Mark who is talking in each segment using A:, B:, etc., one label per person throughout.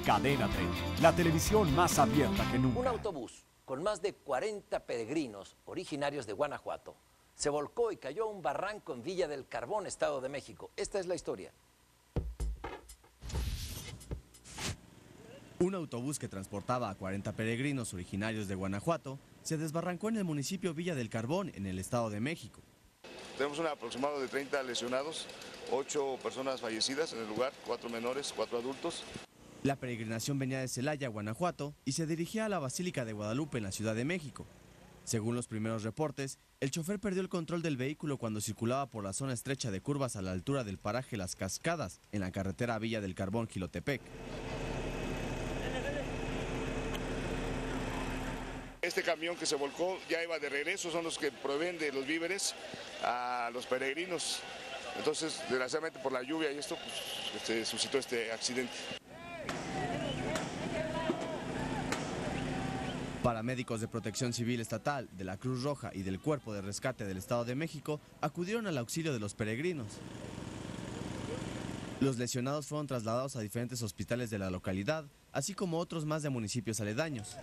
A: Cadena 30, la televisión más abierta que nunca.
B: Un autobús con más de 40 peregrinos originarios de Guanajuato se volcó y cayó a un barranco en Villa del Carbón, Estado de México. Esta es la historia.
C: Un autobús que transportaba a 40 peregrinos originarios de Guanajuato se desbarrancó en el municipio Villa del Carbón, en el Estado de México.
D: Tenemos un aproximado de 30 lesionados, 8 personas fallecidas en el lugar, 4 menores, 4 adultos.
C: La peregrinación venía de Celaya, Guanajuato, y se dirigía a la Basílica de Guadalupe, en la Ciudad de México. Según los primeros reportes, el chofer perdió el control del vehículo cuando circulaba por la zona estrecha de curvas a la altura del paraje Las Cascadas, en la carretera Villa del Carbón, Jilotepec.
D: Este camión que se volcó ya iba de regreso, son los que proveen de los víveres a los peregrinos. Entonces, desgraciadamente por la lluvia y esto, pues, se suscitó este accidente.
C: Paramédicos de Protección Civil Estatal, de la Cruz Roja y del Cuerpo de Rescate del Estado de México acudieron al auxilio de los peregrinos. Los lesionados fueron trasladados a diferentes hospitales de la localidad, así como otros más de municipios aledaños.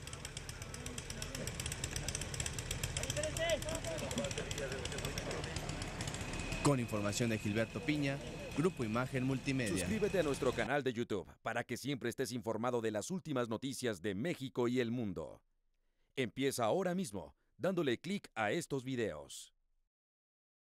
C: Con información de Gilberto Piña, Grupo Imagen Multimedia.
E: Suscríbete a nuestro canal de YouTube para que siempre estés informado de las últimas noticias de México y el mundo. Empieza ahora mismo dándole clic a estos videos.